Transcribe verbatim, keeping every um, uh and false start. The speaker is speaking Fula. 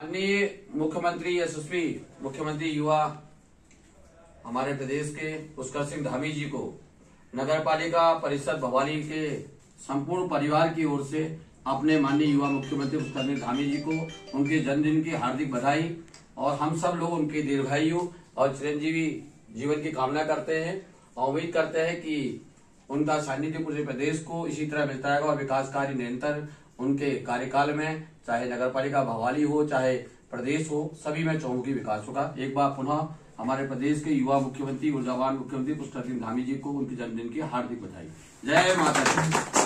माननीय मुख्यमंत्री यशस्वी मुख्यमंत्री युवा हमारे प्रदेश के पुष्कर सिंह धामी जी को नगर पालिका परिषद भवाली के संपूर्ण परिवार की ओर से अपने माननीय युवा मुख्यमंत्री पुष्कर सिंह धामी जी को उनके जन्मदिन की हार्दिक बधाई और हम सब लोग उनके दीर्घायु और चिरंजीवी जीवन की कामना करते हैं और उम्मीद करते हैं कि उनका सानिध्य पूरे प्रदेश को इसी तरह मिलता रहेगा और विकास कार्य निरंतर उनके कार्यकाल में, चाहे नगर पालिका भवाली हो चाहे प्रदेश हो, सभी में चौमुखी विकास होगा। एक बार पुनः हमारे प्रदेश के युवा मुख्यमंत्री ऊर्जावान मुख्यमंत्री पुष्कर सिंह धामी जी को उनके जन्मदिन की हार्दिक बधाई। जय माता दी।